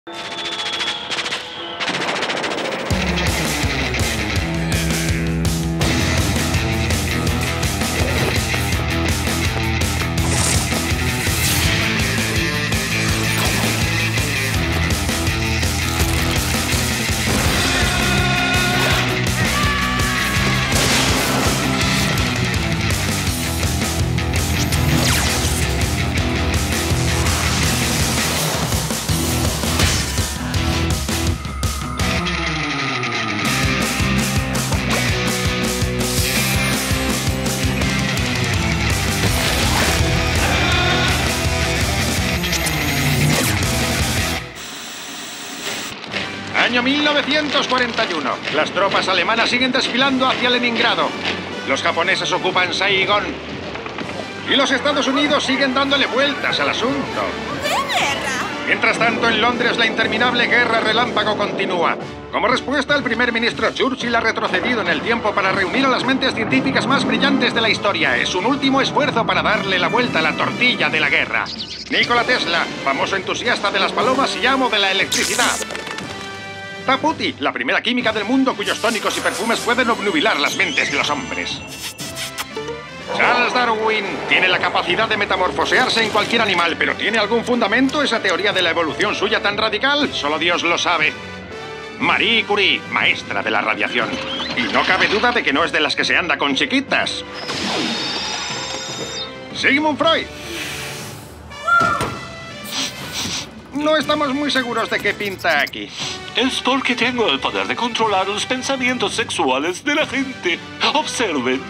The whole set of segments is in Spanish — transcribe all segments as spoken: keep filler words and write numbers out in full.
Año mil novecientos cuarenta y uno. Las tropas alemanas siguen desfilando hacia Leningrado. Los japoneses ocupan Saigón. Y los Estados Unidos siguen dándole vueltas al asunto. ¡Qué guerra! Mientras tanto, en Londres la interminable guerra relámpago continúa. Como respuesta, el primer ministro Churchill ha retrocedido en el tiempo para reunir a las mentes científicas más brillantes de la historia. Es un último esfuerzo para darle la vuelta a la tortilla de la guerra. Nikola Tesla, famoso entusiasta de las palomas y amo de la electricidad. Taputi, la primera química del mundo cuyos tónicos y perfumes pueden obnubilar las mentes de los hombres. Charles Darwin tiene la capacidad de metamorfosearse en cualquier animal, pero ¿tiene algún fundamento esa teoría de la evolución suya tan radical? Solo Dios lo sabe. Marie Curie, maestra de la radiación. Y no cabe duda de que no es de las que se anda con chiquitas. Sigmund Freud. No estamos muy seguros de qué pinta aquí. Es porque tengo el poder de controlar los pensamientos sexuales de la gente. Observen.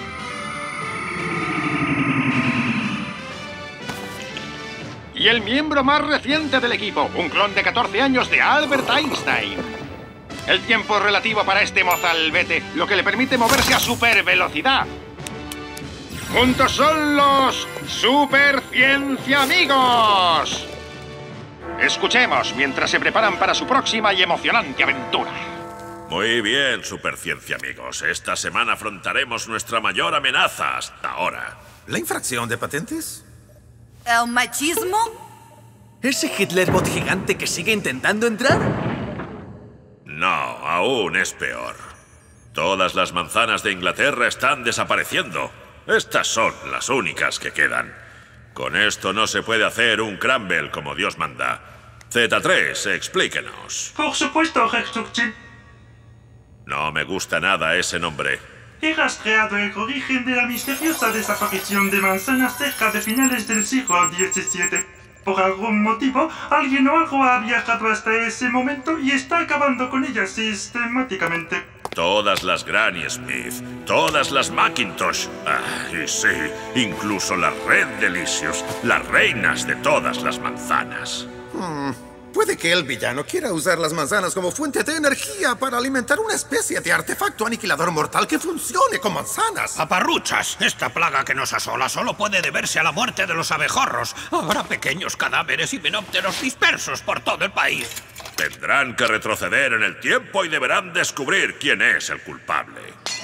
Y el miembro más reciente del equipo, un clon de catorce años de Albert Einstein. El tiempo relativo para este mozalbete, lo que le permite moverse a supervelocidad. Juntos son los Superciencia Amigos. Escuchemos mientras se preparan para su próxima y emocionante aventura. Muy bien, Superciencia Amigos. Esta semana afrontaremos nuestra mayor amenaza hasta ahora. ¿La infracción de patentes? ¿El machismo? ¿Ese Hitlerbot gigante que sigue intentando entrar? No, aún es peor. Todas las manzanas de Inglaterra están desapareciendo. Estas son las únicas que quedan. Con esto no se puede hacer un crumble como Dios manda. Z tres, explíquenos. Por supuesto, Rex Churchill. No me gusta nada ese nombre. He rastreado el origen de la misteriosa desaparición de manzanas cerca de finales del siglo diecisiete. Por algún motivo, alguien o algo ha viajado hasta ese momento y está acabando con ellas sistemáticamente. Todas las Granny Smith, todas las Macintosh. Ah, y sí, incluso la Red Delicious, las reinas de todas las manzanas. Hmm, puede que el villano quiera usar las manzanas como fuente de energía para alimentar una especie de artefacto aniquilador mortal que funcione con manzanas. ¡Paparruchas! Esta plaga que nos asola solo puede deberse a la muerte de los abejorros. Habrá pequeños cadáveres y menópteros dispersos por todo el país. Tendrán que retroceder en el tiempo y deberán descubrir quién es el culpable.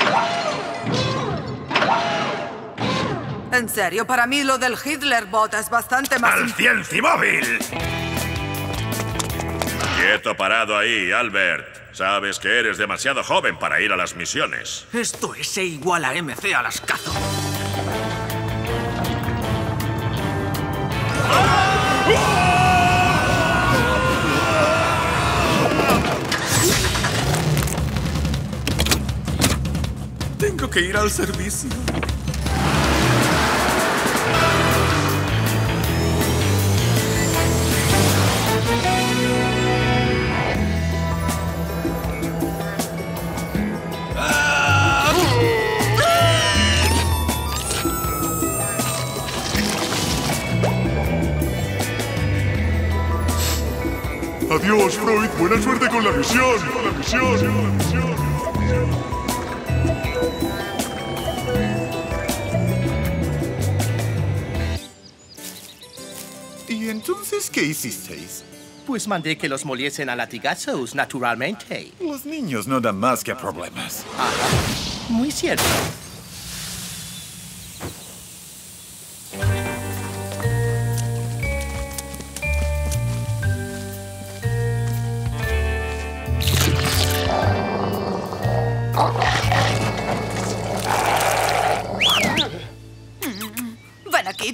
En serio, para mí lo del Hitlerbot es bastante más... ¡Al Ciencimóvil! Quieto parado ahí, Albert. Sabes que eres demasiado joven para ir a las misiones. Esto es E igual a M C a las cazo. Tengo que ir al servicio. Adiós, Freud. Buena suerte con la misión. Con la misión. La misión. ¿Y entonces qué hicisteis? Pues mandé que los moliesen a latigazos, naturalmente. Los niños no dan más que problemas. Ajá. Muy cierto.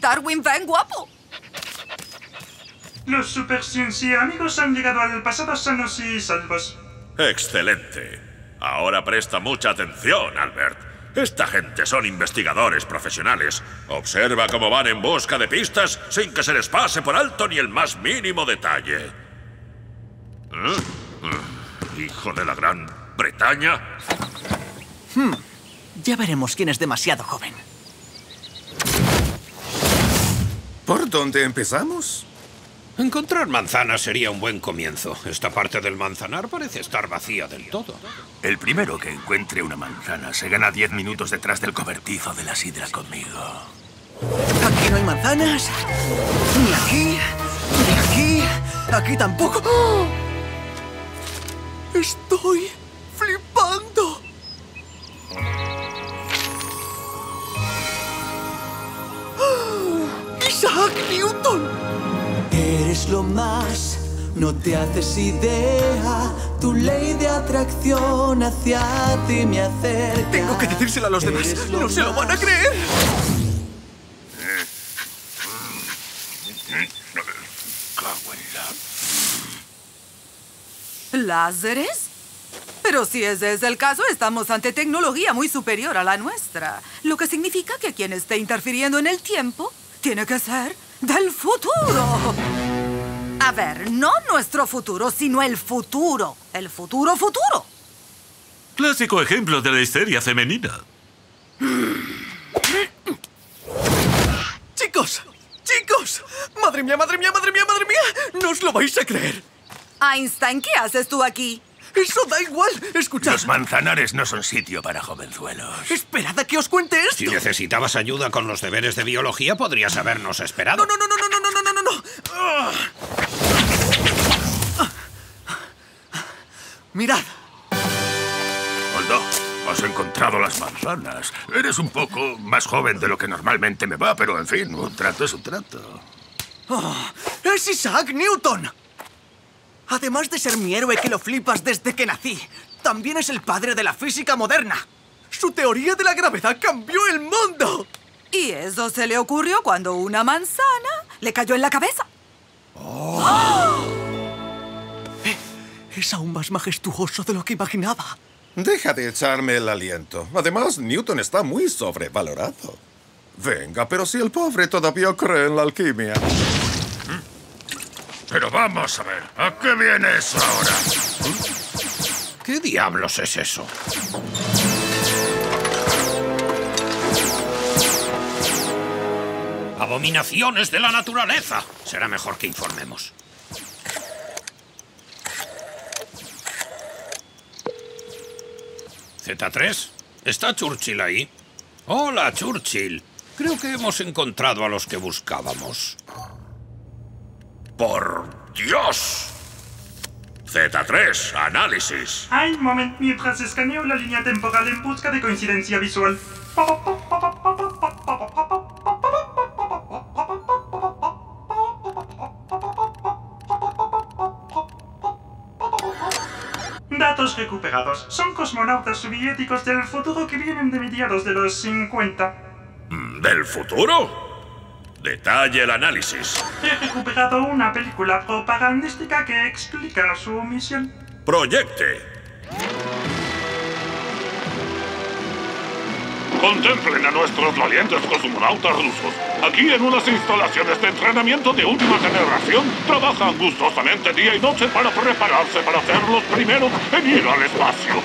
Darwin, ven, guapo. Los Super Ciencia amigos han llegado al pasado sanos y salvos. Excelente. Ahora presta mucha atención, Albert. Esta gente son investigadores profesionales. Observa cómo van en busca de pistas sin que se les pase por alto ni el más mínimo detalle. ¿Eh? ¿Hijo de la Gran Bretaña? Hmm. Ya veremos quién es demasiado joven. ¿Por dónde empezamos? Encontrar manzanas sería un buen comienzo. Esta parte del manzanar parece estar vacía del todo. El primero que encuentre una manzana se gana diez minutos detrás del cobertizo de la sidra conmigo. Aquí no hay manzanas. Ni aquí, ni aquí. Aquí tampoco. ¡Oh! Estoy flipando. ¡Oh! ¡Isaac Newton! Eres lo más, no te haces idea. Tu ley de atracción hacia ti me acerca. Tengo que decírselo a los demás. No se lo van a creer. ¿Láseres? Pero si ese es el caso, estamos ante tecnología muy superior a la nuestra. Lo que significa que quien esté interfiriendo en el tiempo tiene que ser del futuro. A ver, no nuestro futuro, sino el futuro. El futuro futuro. Clásico ejemplo de la histeria femenina. Chicos, chicos. Madre mía, madre mía, madre mía, madre mía. No os lo vais a creer. Einstein, ¿qué haces tú aquí? Eso da igual. Escuchad. Los manzanares no son sitio para jovenzuelos. Esperad a que os cuente esto. Si necesitabas ayuda con los deberes de biología, podrías habernos esperado. No, no, no, no, no, no, no, no, no, no. Ah. Mirad. Holdo, has encontrado las manzanas. Eres un poco más joven de lo que normalmente me va, pero en fin, un trato es un trato. Oh, ¡es Isaac Newton! Además de ser mi héroe que lo flipas desde que nací, también es el padre de la física moderna. Su teoría de la gravedad cambió el mundo. Y eso se le ocurrió cuando una manzana le cayó en la cabeza. Oh. ¡Oh! Eh, es aún más majestuoso de lo que imaginaba. Deja de echarme el aliento. Además, Newton está muy sobrevalorado. Venga, pero si el pobre todavía cree en la alquimia. Pero vamos a ver, ¿a qué viene eso ahora? ¿Qué diablos es eso? Abominaciones de la naturaleza. Será mejor que informemos. Z tres, ¿está Churchill ahí? Hola, Churchill. Creo que hemos encontrado a los que buscábamos. ¡Por Dios! Z tres, análisis. Hay un momento mientras escaneo la línea temporal en busca de coincidencia visual. Datos recuperados. Son cosmonautas soviéticos del futuro que vienen de mediados de los cincuenta. ¿Del futuro? Detalle el análisis. He recuperado una película propagandística que explica su misión. Proyecte. Contemplen a nuestros valientes cosmonautas rusos. Aquí en unas instalaciones de entrenamiento de última generación trabajan gustosamente día y noche para prepararse para ser los primeros en ir al espacio.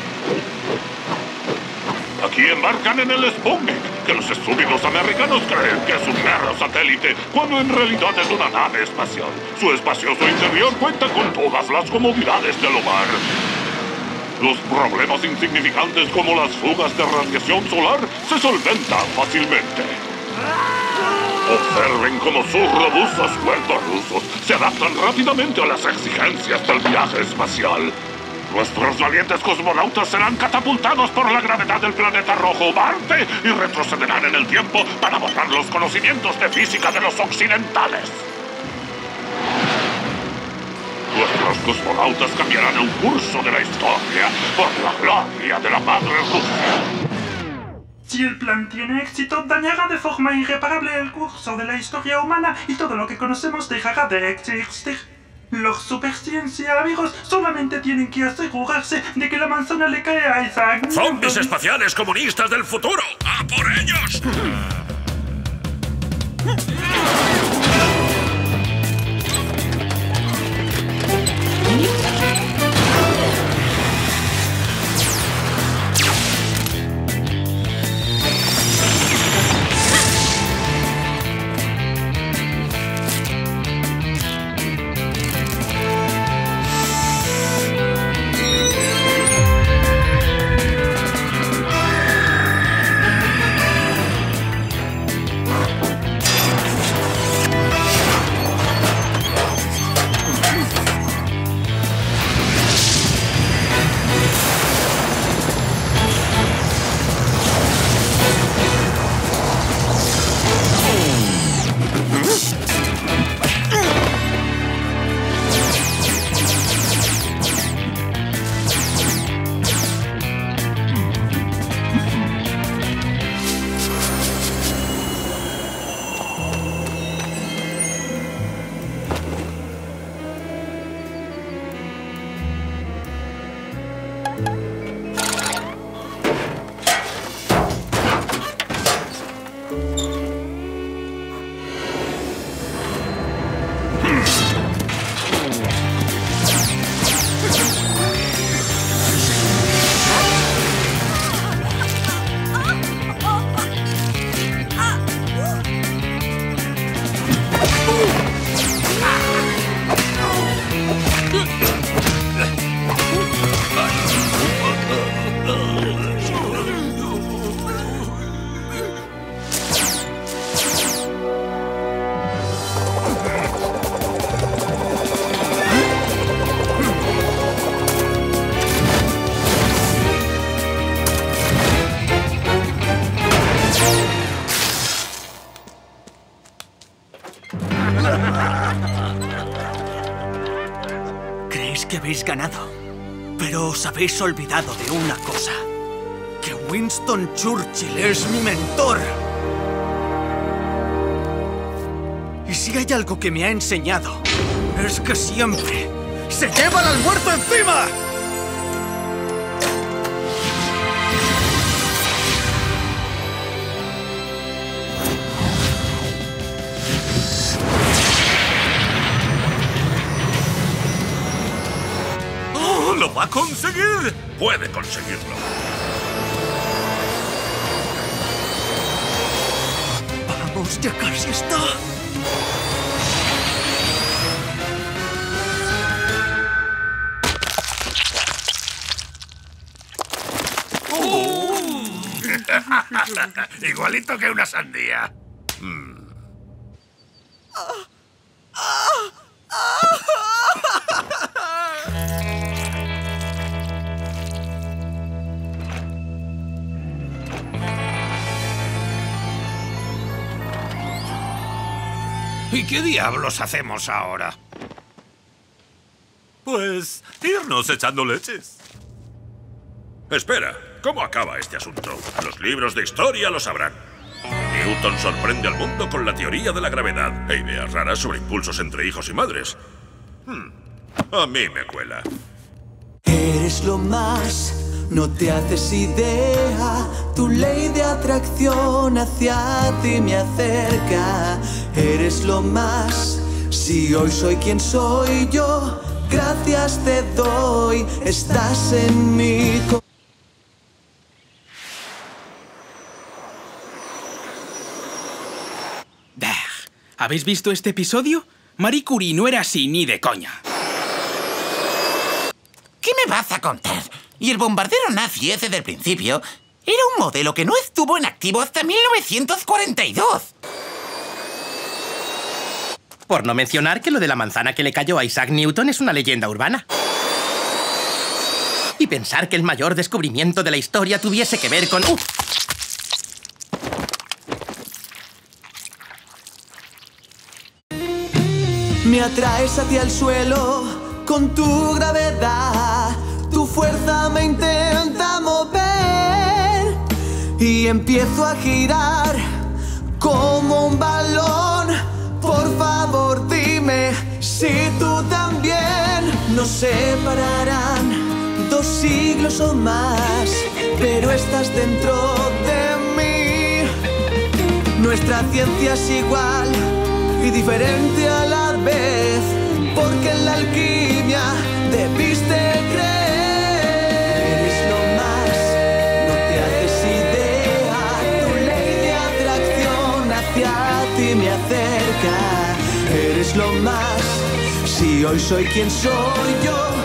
Aquí embarcan en el Sputnik, que los estúpidos americanos creen que es un mero satélite, cuando en realidad es una nave espacial. Su espacioso interior cuenta con todas las comodidades del hogar. Los problemas insignificantes como las fugas de radiación solar se solventan fácilmente. Observen cómo sus robustos cuerpos rusos se adaptan rápidamente a las exigencias del viaje espacial. Nuestros valientes cosmonautas serán catapultados por la gravedad del planeta rojo Marte y retrocederán en el tiempo para borrar los conocimientos de física de los occidentales. Nuestros cosmonautas cambiarán el curso de la historia por la gloria de la madre Rusia. Si el plan tiene éxito, dañará de forma irreparable el curso de la historia humana y todo lo que conocemos dejará de existir. Los superciencia amigos solamente tienen que asegurarse de que la manzana le cae a Isaac Newton. ¡Zombies espaciales comunistas del futuro! ¡A por ellos! Creéis que habéis ganado, pero os habéis olvidado de una cosa. Que Winston Churchill es mi mentor. Y si hay algo que me ha enseñado, es que siempre se lleva el almuerzo encima. ¡Lo va a conseguir! Puede conseguirlo. Vamos, ya casi está. Oh. Igualito que una sandía. Mm. ¿Y qué diablos hacemos ahora? Pues irnos echando leches. Espera, ¿cómo acaba este asunto? Los libros de historia lo sabrán. Newton sorprende al mundo con la teoría de la gravedad e ideas raras sobre impulsos entre hijos y madres. Hmm, a mí me cuela. Eres lo más, no te haces idea. Tu ley de atracción hacia ti me acerca. Eres lo más, si hoy soy quien soy yo, gracias te doy, estás en mi corazón. ¿Habéis visto este episodio? Marie Curie no era así ni de coña. ¿Qué me vas a contar? Y el bombardero nazi ese del principio era un modelo que no estuvo en activo hasta mil novecientos cuarenta y dos. Por no mencionar que lo de la manzana que le cayó a Isaac Newton es una leyenda urbana. Y pensar que el mayor descubrimiento de la historia tuviese que ver con... ¡Uh! Me atraes hacia el suelo con tu gravedad. Tu fuerza me intenta mover y empiezo a girar como un balón. Por favor, dime si tú también. Nos separarán dos siglos o más, pero estás dentro de mí. Nuestra ciencia es igual y diferente a la vez, porque en la alquimia debiste creer. Eres lo más, no te haces idea. Tu ley de atracción hacia ti me acerca. Eres lo más, si hoy soy quien soy yo.